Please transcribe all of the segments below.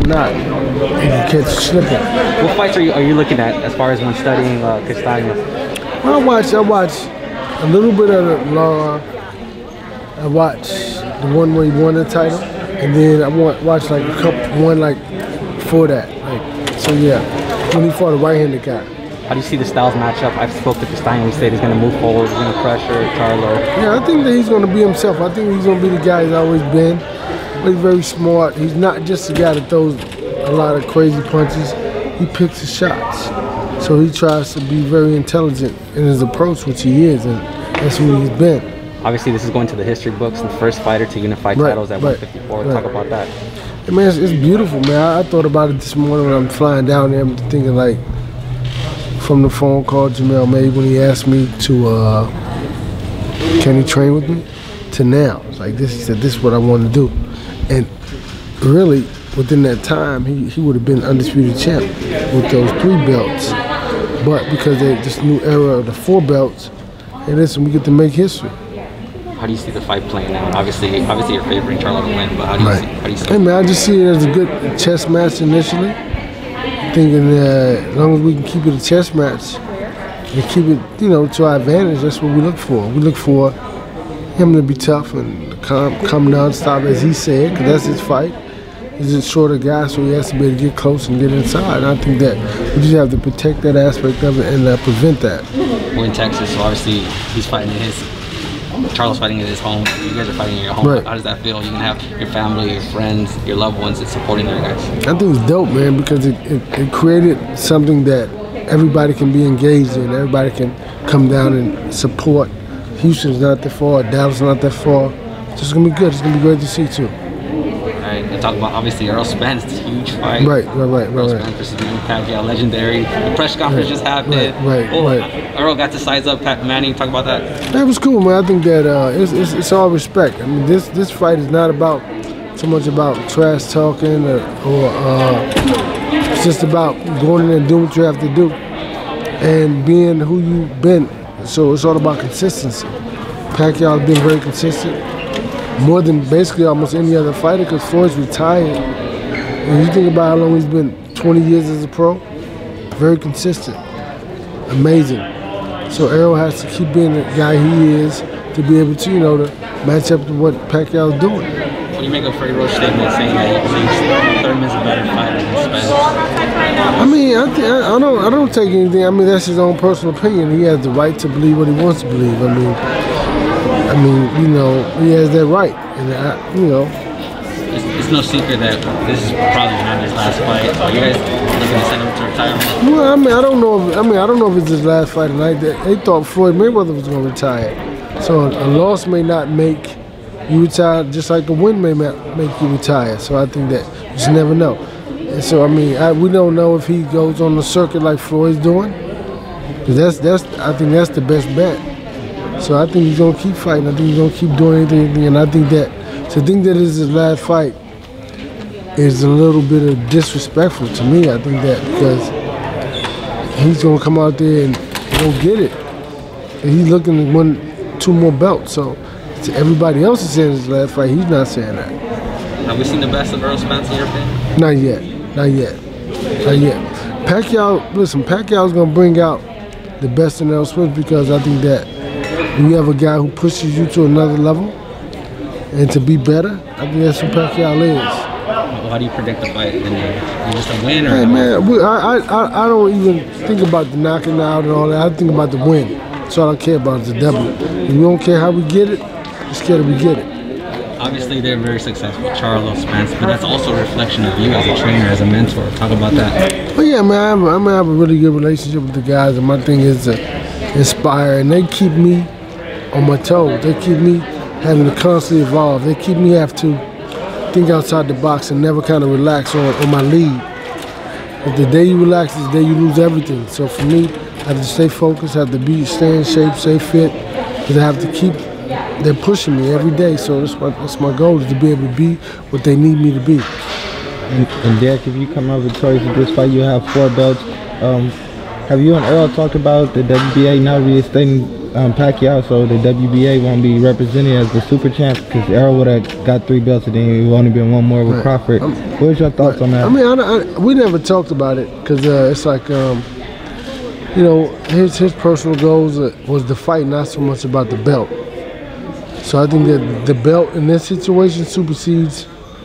not, he can catch you slipping. What fights are you looking at as far as when studying Castaño? Well, I watch a little bit of the law. I watch the one where he won the title, and then I watch like a couple, one like before that. Like, so yeah, when he fought a right-handed guy. How do you see the styles match up? I've spoke to Castaño. He said he's going to move forward, he's going to pressure Charlo. Yeah, I think that he's going to be himself. I think he's going to be the guy he's always been. He's very smart. He's not just a guy that throws a lot of crazy punches. He picks his shots. So he tries to be very intelligent in his approach, which he is, and that's who he's been. Obviously, this is going to the history books, the first fighter to unify titles at 154. Talk about that. Hey, man, it's beautiful, man. I thought about it this morning when I'm flying down there. I'm thinking, like, from the phone call Jamel made when he asked me to, can he train with me, to now. It's like this, he said, this is what I want to do. And really, within that time, he would have been undisputed champ with those 3 belts. But because they this new era of the 4 belts, hey, listen, we get to make history. How do you see the fight playing out? Obviously you're favoring Charlo to win, but how do you see it? Hey, man, I just see it as a good chess match initially. Thinking as long as we can keep it a chess match and keep it, to our advantage, that's what we look for. We look for him to be tough and come non-stop, as he said, because that's his fight. He's a shorter guy, so he has to be able to get close and get inside. And I think that we just have to protect that aspect of it and prevent that. We're in Texas, so obviously he's fighting in Charlo's fighting in his home. You guys are fighting in your home. Right. How does that feel? You can have your family, your friends, your loved ones that's supporting you guys. I think it's dope, man, because it created something that everybody can be engaged in. Everybody can come down and support. Houston's not that far, Dallas is not that far. So it's gonna be good. It's gonna be great to see too. Alright, and talk about obviously Errol Spence, this huge fight. Right. Errol Spence versus Pacquiao, legendary. The press conference just happened. Right. Errol got to size up Pat Manning. Talk about that. That was cool, man. I think that it's all respect. I mean, this fight is not about so much about trash talking or it's just about going in and doing what you have to do and being who you've been. So it's all about consistency. Pacquiao has been very consistent, more than basically almost any other fighter, because Floyd's retired. And you think about how long he's been, 20 years as a pro, very consistent, amazing. So Errol has to keep being the guy he is to be able to, to match up to what Pacquiao's doing. When you make a Freddie Roach statement saying that he believes Thurman's a better fighter than Spence. I mean, I don't take anything. I mean, that's his own personal opinion. He has the right to believe what he wants to believe. I mean, he has that right, and It's no secret that this is probably not his last fight. Are you guys looking to send him to retirement? Well, I don't know if it's his last fight tonight. They thought Floyd Mayweather was going to retire, so a loss may not make you retire, just like a win may make you retire. So I think that you just never know. And so I mean, we don't know if he goes on the circuit like Floyd's doing, because I think that's the best bet. So I think he's gonna keep fighting. I think he's gonna keep doing anything, and I think that to think that it's his last fight is a little bit of disrespectful to me. I think that because he's gonna come out there and go get it, and he's looking to win 2 more belts. So to everybody else is saying his last fight, he's not saying that. Have we seen the best of Errol Spence in your opinion? Not yet. Pacquiao, listen, Pacquiao's gonna bring out the best in Errol Spence, because I think that when you have a guy who pushes you to another level and to be better, I think that's who Pacquiao is. Well, how do you predict the fight? Is it just a win or? Hey man, I don't even think about the knocking out and all that. I think about the win. That's all I care about is the W. And we don't care how we get it, just care that we get it. Obviously, they're very successful, Charlo, Spence, but that's also a reflection of you as a trainer, as a mentor. Talk about that. Well, yeah, man, I'm gonna have a really good relationship with the guys, and my thing is to inspire, and they keep me on my toes. They keep me having to constantly evolve. They keep me have to think outside the box and never kind of relax on my lead. If the day you relax is the day you lose everything. So for me, I have to stay focused, I have to stay in shape, stay fit, because I have to keep. They're pushing me every day, so that's my goal, is to be able to be what they need me to be. And Derrick, if you come out victorious with this fight, you have 4 belts. Have you and Errol talked about the WBA now reinstating Pacquiao, so the WBA won't be represented as the super champ because Errol would have got 3 belts and then it would only been 1 more with Crawford. What was your thoughts on that? I mean, we never talked about it because it's like, you know, his personal goals was the fight, not so much about the belt. So I think that the belt in this situation supersedes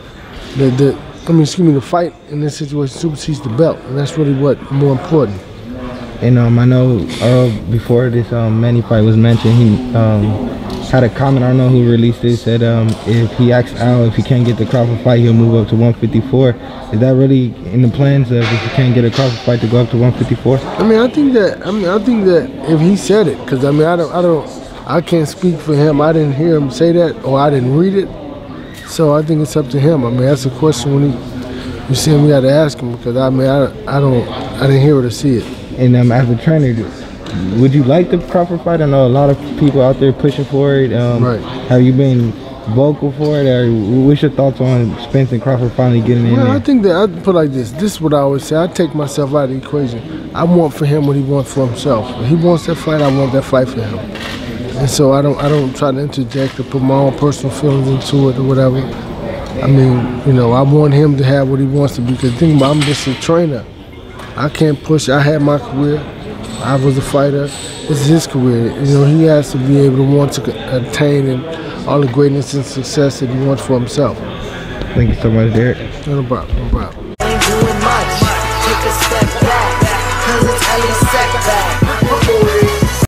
the fight in this situation supersedes the belt, and that's really what more important. And I know Errol, before this Manny fight was mentioned, he had a comment, I don't know who released it, said if he asks Al if he can't get the Crawford fight, he'll move up to 154. Is that really in the plans of if he can't get a Crawford fight to go up to 154? I think that if he said it, because I can't speak for him. I didn't hear him say that, or I didn't read it. So I think it's up to him. I mean, that's a question when you see him, you got to ask him, because I didn't hear it or see it. And as a trainer, would you like the Crawford fight? I know a lot of people out there pushing for it. Right. Have you been vocal for it, or what's your thoughts on Spence and Crawford finally getting in there? I think that I put it like this. This is what I always say. I take myself out of the equation. I want for him what he wants for himself. If he wants that fight, I want that fight for him. And so I don't try to interject or put my own personal feelings into it or whatever. I mean, you know, I want him to have what he wants to be. Because think about it, I'm just a trainer. I can't push. I had my career. I was a fighter. This is his career. You know, he has to be able to want to attain and all the greatness and success that he wants for himself. Thank you so much, Derrick. No problem. Ain't doing much. Take a step back, 'cause it's Elie